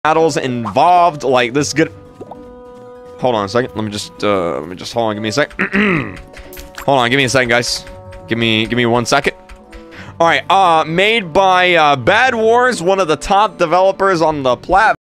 battles involved. Like, this is good. Hold on a second. Let me just hold on. Give me a sec. Hold on. Give me a second, guys. Give me 1 second. All right. Made by Bad Wars, one of the top developers on the platform.